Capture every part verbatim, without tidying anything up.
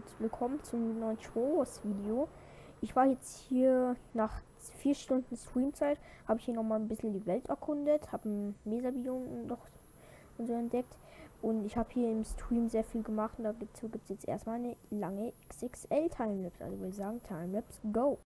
willkommen zum neuen Wars Video. Ich war jetzt hier nach vier Stunden Streamzeit, habe ich hier noch mal ein bisschen die Welt erkundet, habe ein Mesa-Biom noch und so entdeckt und ich habe hier im Stream sehr viel gemacht und dazu gibt es jetzt erstmal eine lange X X L Timelapse. Also würde ich sagen, Timelapse go!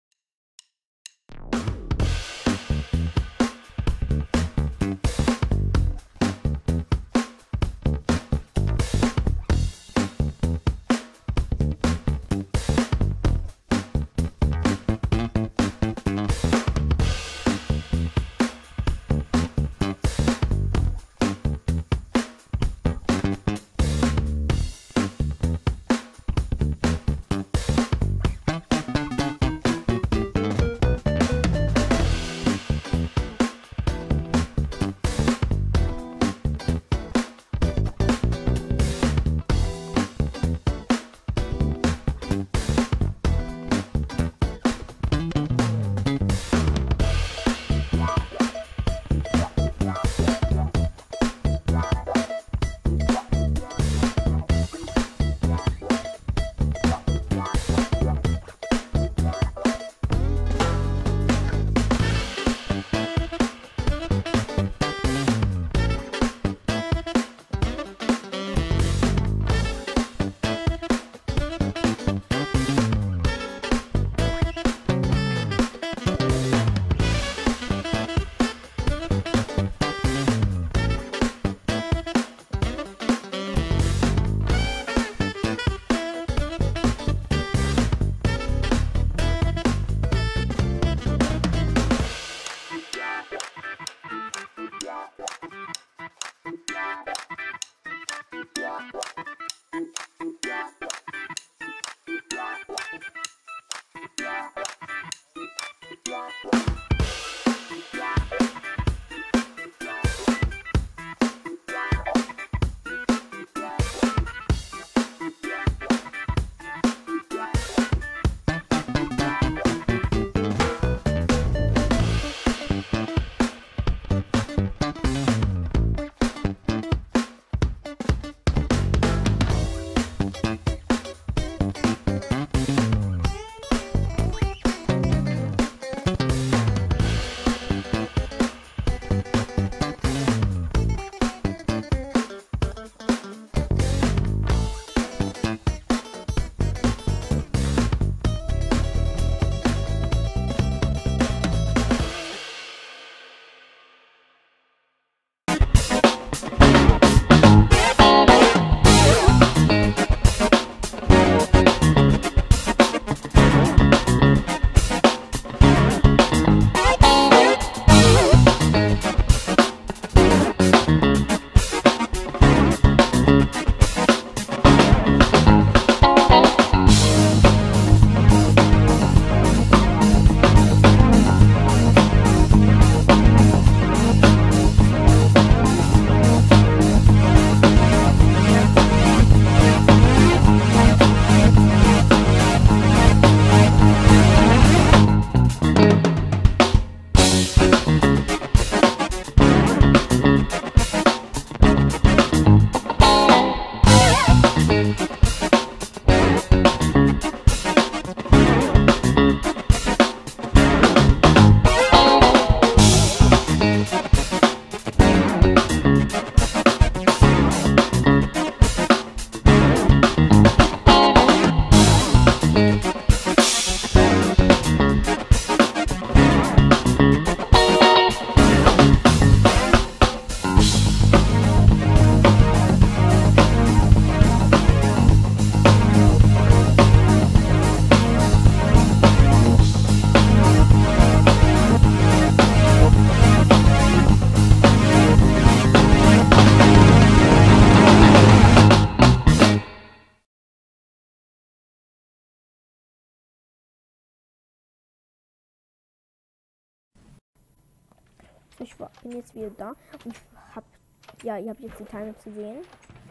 Ich war, bin jetzt wieder da und ich hab, ja, ihr habt jetzt die Timelapse gesehen.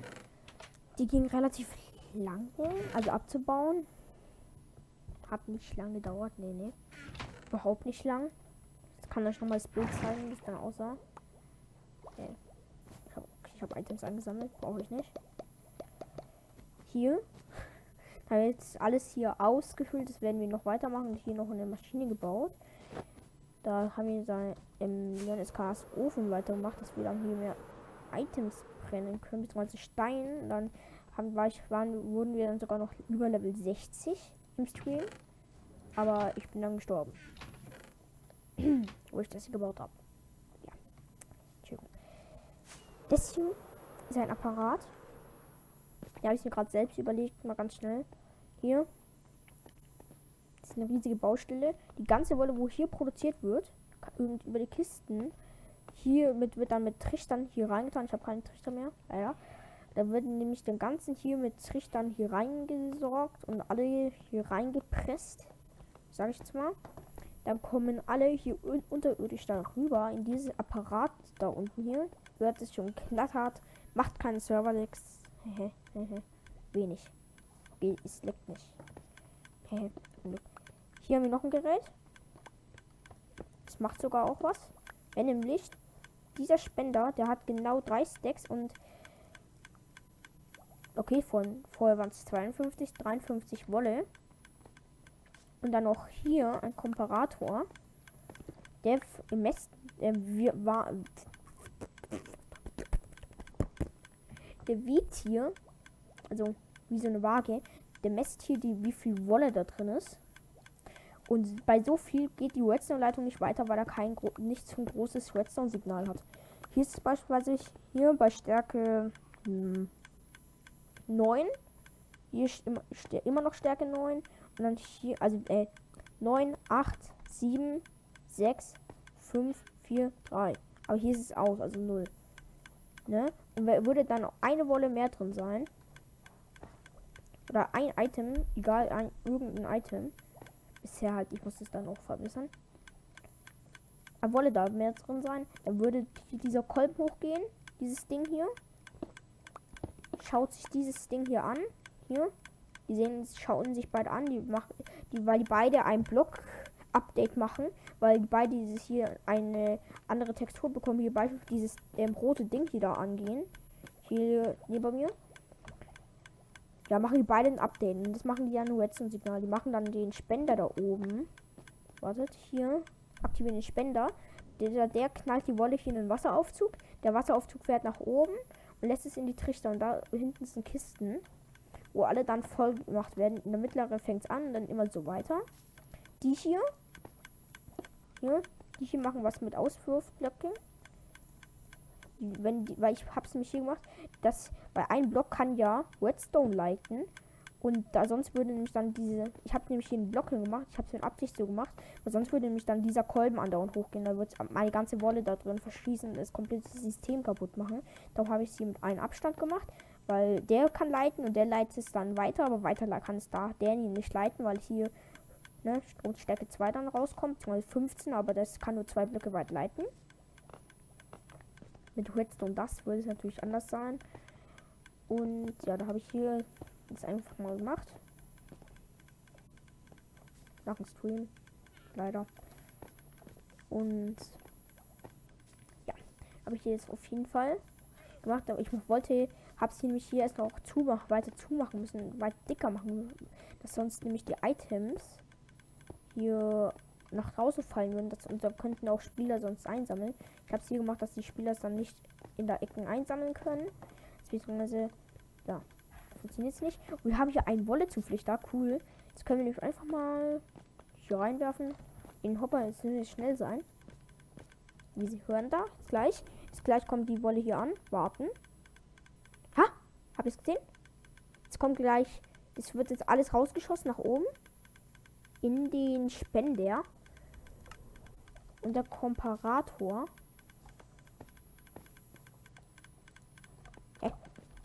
Die ging relativ lange, also abzubauen. Hat nicht lange gedauert, nee, nee. Überhaupt nicht lang. Ich kann euch nochmal das Bild zeigen, wie es dann aussah. Okay. Ich habe okay, hab Items angesammelt, brauche ich nicht. Hier. Habe jetzt alles hier ausgefüllt. Das werden wir noch weitermachen. Hier noch eine Maschine gebaut. Da haben wir dann im Leon S K S Ofen weitergemacht, dass wir dann hier mehr Items brennen können, beziehungsweise Stein. Dann haben, war ich, waren, wurden wir dann sogar noch über Level sechzig im Stream. Aber ich bin dann gestorben. Wo ich das hier gebaut habe. Ja. Entschuldigung. Das hier ist ein Apparat. Ja, habe ich mir gerade selbst überlegt, mal ganz schnell. Hier. Das ist eine riesige Baustelle. Die ganze Wolle, wo hier produziert wird, und über die Kisten, hier mit, wird dann mit Trichtern hier reingetan. Ich habe keinen Trichter mehr. Leider. Da wird nämlich den ganzen hier mit Trichtern hier reingesorgt und alle hier reingepresst. Sage ich jetzt mal. Dann kommen alle hier unterirdisch darüber in dieses Apparat da unten hier. Hört es schon klattert. Macht keinen Server-Lecks. Wenig. Okay, es leckt nicht. Hier haben wir noch ein Gerät. Das macht sogar auch was. Wenn nämlich dieser Spender, der hat genau drei Stacks und okay, von vorher waren es zweiundfünfzig, dreiundfünfzig Wolle. Und dann noch hier ein Komparator. Der im Mess, der wir, war, der wiegt hier, also wie so eine Waage, der messt hier die, wie viel Wolle da drin ist. Und bei so viel geht die Redstone-Leitung nicht weiter, weil er kein nicht so ein großes Redstone-Signal hat. Hier ist es beispielsweise hier bei Stärke hm, neun. Hier ist immer, immer noch Stärke neun. Und dann hier, also äh, neun, acht, sieben, sechs, fünf, vier, drei. Aber hier ist es aus, also null. Ne? Und würde dann eine Wolle mehr drin sein. Oder ein Item, egal, ein irgendein Item. Bisher halt, ich muss es dann auch verbessern. Aber wolle da mehr drin sein, dann würde dieser Kolben hochgehen. Dieses Ding hier. Schaut sich dieses Ding hier an. Hier. Die sehen, schauen sich beide an, die machen, die, weil die beide ein Block-Update machen, weil die beide dieses hier eine andere Textur bekommen, hier beispielsweise dieses ähm, rote Ding hier da angehen. Hier neben mir. Ja, machen die beide ein Update. Und das machen die ja nur jetzt ein Signal. Die machen dann den Spender da oben. Wartet, hier. Aktivieren den Spender. Der, der knallt die Wolle hier in den Wasseraufzug. Der Wasseraufzug fährt nach oben und lässt es in die Trichter. Und da hinten sind Kisten, wo alle dann voll gemacht werden. In der mittleren fängt es an und dann immer so weiter. Die hier. Hier. Die hier machen was mit Auswurfblöcken. Wenn die, weil ich hab's nämlich hier gemacht, dass bei einem Block kann ja Redstone leiten und da sonst würde nämlich dann diese, ich habe nämlich hier einen Block gemacht, ich habe es in Absicht so gemacht, weil sonst würde nämlich dann dieser Kolben andauernd hochgehen, da wird meine ganze Wolle da drin verschließen, das komplette System kaputt machen. Darum habe ich es hier mit einem Abstand gemacht, weil der kann leiten und der leitet es dann weiter, aber weiter kann es da der nicht leiten, weil hier ne, Stromstärke zwei dann rauskommt, beziehungsweise fünfzehn, aber das kann nur zwei Blöcke weit leiten. Mit Redstone das würde es natürlich anders sein. Und ja, da habe ich hier das einfach mal gemacht. Nach dem Stream. Leider. Und ja, habe ich jetzt auf jeden Fall gemacht. Aber ich wollte, habe es nämlich hier erst noch zumachen, weiter zumachen müssen, weit dicker machen, dass sonst nämlich die Items hier nach draußen fallen würden. Das, und da könnten auch Spieler sonst einsammeln. Ich habe es hier gemacht, dass die Spieler es dann nicht in der Ecken einsammeln können. Beziehungsweise, ja, funktioniert es nicht. Und wir haben hier einen Wollezuflichter. Cool. Jetzt können wir nämlich einfach mal hier reinwerfen. In Hopper, es will schnell sein. Wie Sie hören da, jetzt gleich. Jetzt gleich kommt die Wolle hier an. Warten. Ha! Habt ihr es gesehen? Jetzt kommt gleich, es wird jetzt alles rausgeschossen nach oben. In den Spender. Und der Komparator. Äh.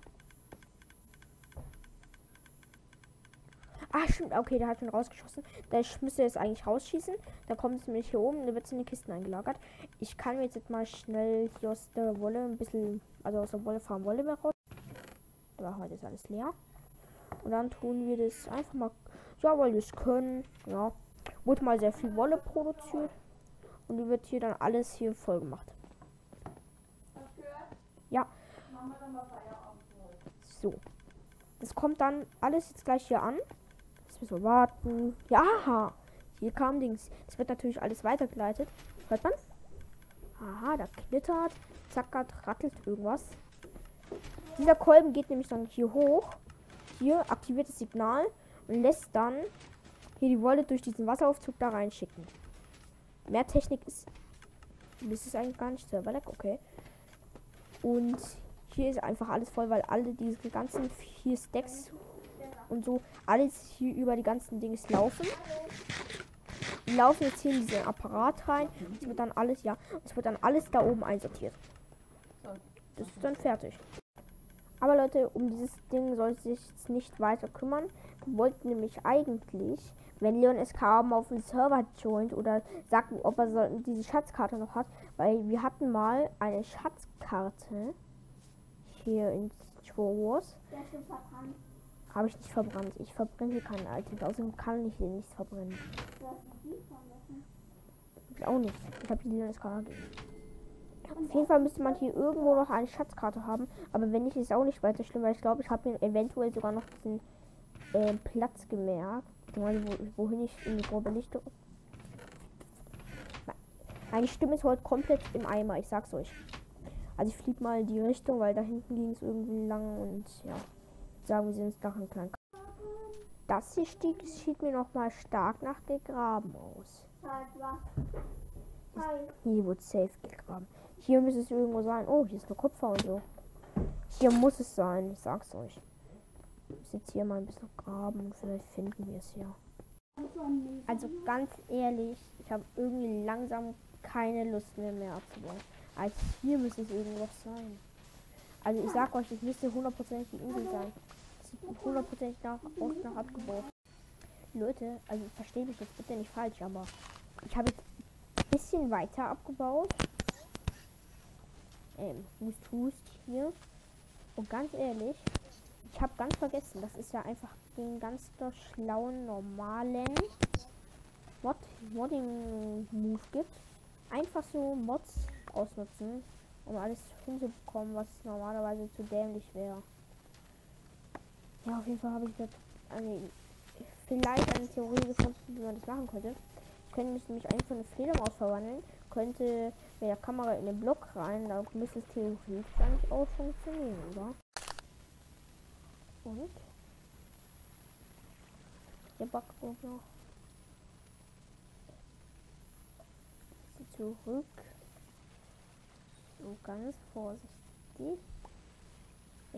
Ah, stimmt. Okay, der hat schon rausgeschossen. Da müsste es eigentlich rausschießen. Da kommt es nämlich hier oben. Da wird es in die Kisten eingelagert. Ich kann jetzt, jetzt mal schnell hier aus der Wolle ein bisschen, also aus der Wolle fahren Wolle mehr raus. Aber heute ist alles leer. Und dann tun wir das einfach mal. Ja, weil wir es können. Ja. Wurde mal sehr viel Wolle produziert. Und die wird hier dann alles hier voll gemacht. Ja. So. Das kommt dann alles jetzt gleich hier an. Jetzt müssen wir warten. Ja, hier kam Dings. Es wird natürlich alles weitergeleitet. Hört man? Aha, da knittert, zackert, rattelt irgendwas. Dieser Kolben geht nämlich dann hier hoch. Hier aktiviert das Signal und lässt dann hier die Wolle durch diesen Wasseraufzug da reinschicken. Mehr Technik ist, ist es eigentlich gar nicht. Serverlag, okay. Und hier ist einfach alles voll, weil alle diese ganzen vier Stacks und so alles hier über die ganzen Dings laufen. Die laufen jetzt hier in diesen Apparat rein. Es wird dann alles, ja, es wird dann alles da oben einsortiert. Das ist dann fertig. Aber Leute, um dieses Ding soll sich jetzt nicht weiter kümmern. Wir wollten nämlich eigentlich, wenn Leon S K mal auf den Server joint oder sagt, ob er so diese Schatzkarte noch hat, weil wir hatten mal eine Schatzkarte hier in Star Wars. Habe ich nicht verbrannt. Ich verbrenne hier keine Items. Außerdem kann ich hier nichts verbrennen. Ich auch nicht. Ich habe die Leon S K. Auf jeden Fall müsste man hier irgendwo noch eine Schatzkarte haben. Aber wenn nicht, ist auch nicht weiter schlimm, weil ich glaube, ich habe mir eventuell sogar noch diesen äh, Platz gemerkt. Wo, wohin ich in die grobe Lichtung. Meine Stimme ist heute komplett im Eimer, ich sag's euch. Also ich fliege mal in die Richtung, weil da hinten ging es irgendwie lang und ja. Sagen wir, sind es doch ein kleiner. Das hier stieg, sieht mir noch mal stark nach gegraben aus. Hier wird safe gegraben. Hier muss es irgendwo sein. Oh, hier ist eine Kupfer und so. Hier muss es sein, ich sag's euch. Ich muss jetzt hier mal ein bisschen graben und vielleicht finden wir es hier. Also ganz ehrlich, ich habe irgendwie langsam keine Lust mehr mehr abzubauen. Also hier müsste es irgendwas sein. Also ich sag euch, es müsste hundertprozentig die Insel sein. Es sieht hundertprozentig nach, aus nach abgebaut. Leute, also versteht mich jetzt bitte nicht falsch, aber ich habe jetzt ein bisschen weiter abgebaut. Ähm, Hust, Hust hier. Und ganz ehrlich, ich habe ganz vergessen, dass es ja einfach den ganz schlauen, normalen Mod Modding-Move gibt. Einfach so Mods ausnutzen, um alles hinzubekommen, was normalerweise zu dämlich wäre. Ja, auf jeden Fall habe ich das eine, vielleicht eine Theorie gefunden, wie man das machen könnte. Ich könnte mich nämlich einfach in eine Fledermaus verwandeln, könnte mit der Kamera in den Block rein, da müsste es theoretisch eigentlich auch funktionieren, oder? Und? Der Backboard noch. Zurück. So ganz vorsichtig. Ja.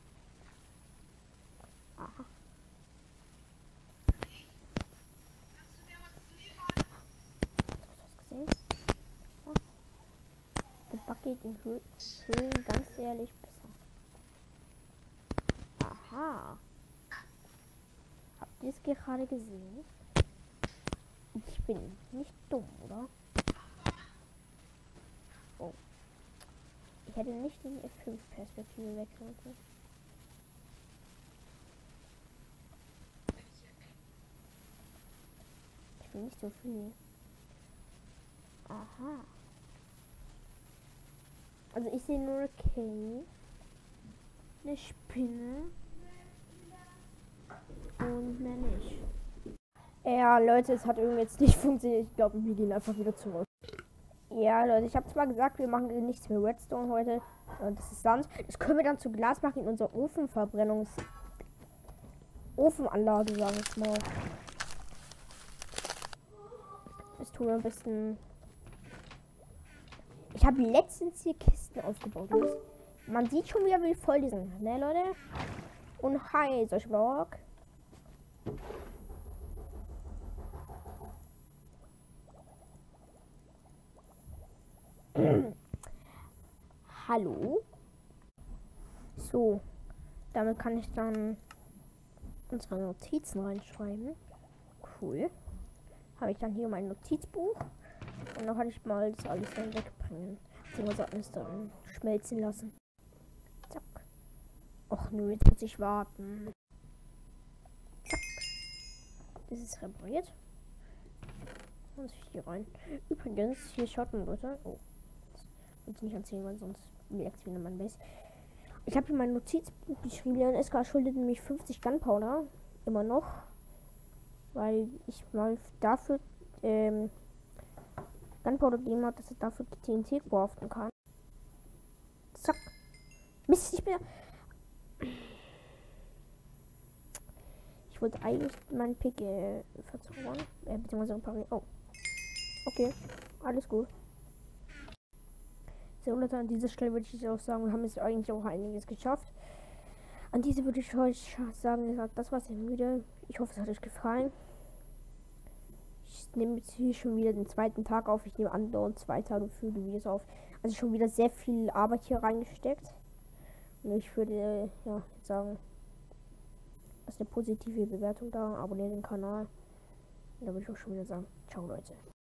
Aha. Hast du das gesehen? Ja. Der Back geht in Hö Höhen ganz ehrlich besser. Aha. Habt ihr es gerade gesehen? Ich bin nicht dumm, oder? Oh. Ich hätte nicht in die F fünf Perspektive wechseln können. Ich bin nicht so viel. Aha. Also ich sehe nur eine Cave, eine Spinne und mehr nicht. Ja, Leute, es hat irgendwie jetzt nicht funktioniert. Ich glaube, wir gehen einfach wieder zurück. Ja, Leute, ich habe zwar gesagt, wir machen nichts mehr Redstone heute. Das ist Sand. Das können wir dann zu Glas machen in unserer Ofenverbrennungs... Ofenanlage, sagen wir mal. Das tun wir ein bisschen... Ich habe letztens hier Kisten aufgebaut. Man sieht schon wieder, wie voll die sind. Ne, Leute? Und hi, solche Block. Hallo. So, damit kann ich dann unsere Notizen reinschreiben. Cool. Habe ich dann hier mein Notizbuch. Und dann kann ich mal das alles dann wegbringen. Beziehungsweise alles dann schmelzen lassen. Zack. Och nö, jetzt muss ich warten. Zack. Das ist repariert. Und hier rein. Übrigens, hier schaut man, Leute. Oh. Und nicht erzählen, weil sonst merkt wieder mein Base. Ich habe hier mein Notizbuch geschrieben. Leon S K schuldet nämlich fünfzig Gunpowder. Immer noch. Weil ich mal dafür ähm, Gunpowder gegeben hat, dass er dafür T N T craften kann. Zack. Mist, ich bin. Ich wollte eigentlich meinen Pick äh, verzaubern. Äh, beziehungsweise reparieren. Oh. Okay. Alles gut. So, Leute, an dieser Stelle würde ich auch sagen, wir haben jetzt eigentlich auch einiges geschafft. An diese würde ich euch sagen, das war's im Video. Ich hoffe, es hat euch gefallen. Ich nehme jetzt hier schon wieder den zweiten Tag auf. Ich nehme andauernd zwei Tage für die Videos auf. Also schon wieder sehr viel Arbeit hier reingesteckt. Und ich würde ja sagen, lasst eine positive Bewertung da, abonniert den Kanal. Und dann würde ich auch schon wieder sagen, ciao Leute.